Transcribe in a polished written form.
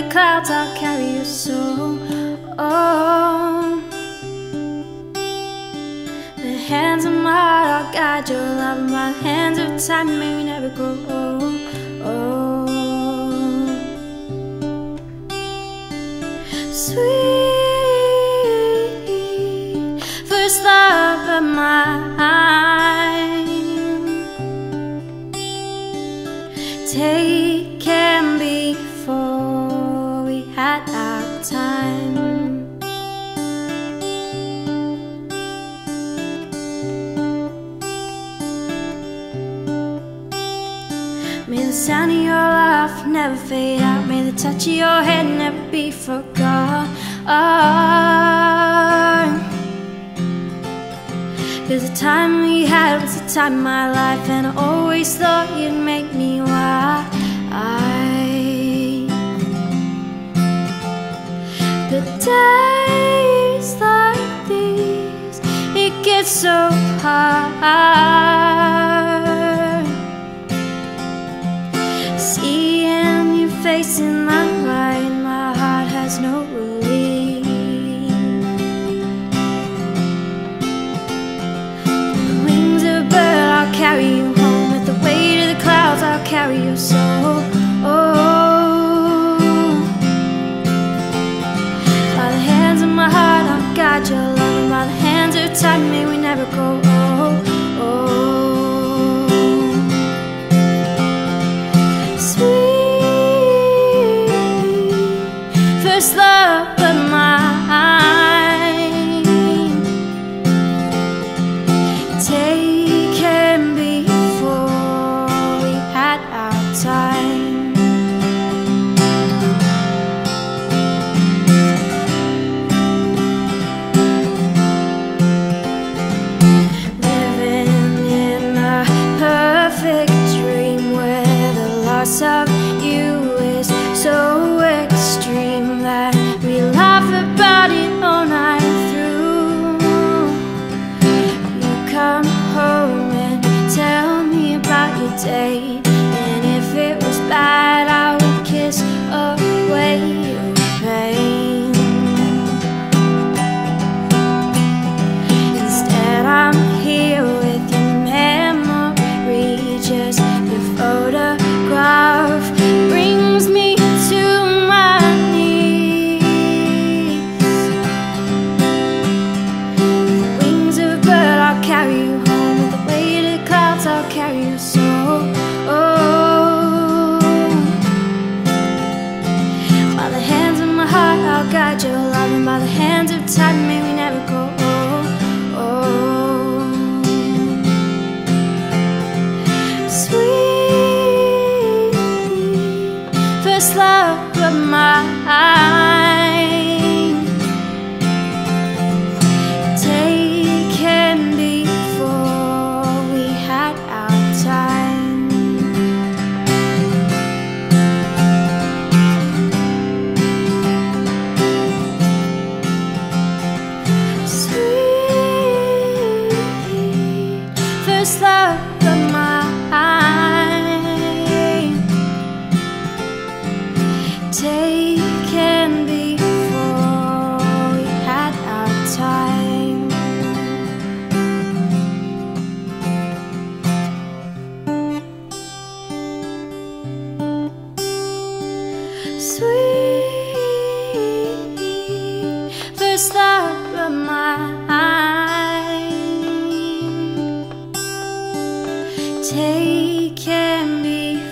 the clouds, I'll carry your soul. Oh, the hands of my heart, I'll guide your love. My hands of time, may we never grow old. Oh, sweet first love of mine, taken before we had our time. May the sound of your laugh never fade out. May the touch of your head never be forgotten. 'Cause the time we had was the time of my life, and I always thought you'd make me wise. The days like these, it gets so hard. Seeing your face in my mind, my heart has no relief. The wings of a bird, I'll carry you home. With the weight of the clouds, I'll carry your soul. Oh, by the hands of my heart, I'll guide your love. And by the hands of time, may we never grow old. Oh, sweet first love of mine, taken before we had our time. Living in a perfect dream where the loss of you is so extreme that we laugh about it all night through. You come home and tell me about your day, and if it was bad, I would kiss away your pain. Instead, I'm here with your memory, just your photograph brings me to my knees. The wings of a bird, I'll carry you home. With the weight of the clouds, I'll carry your soul. Oh, by the hands of my heart, I'll guide your love. And by the hands of time, may we never grow old. Oh, sweet first love of mine, taken before we had our time. Sweet first love of mine, taken before we had our time. Sweet first love of mine, taken before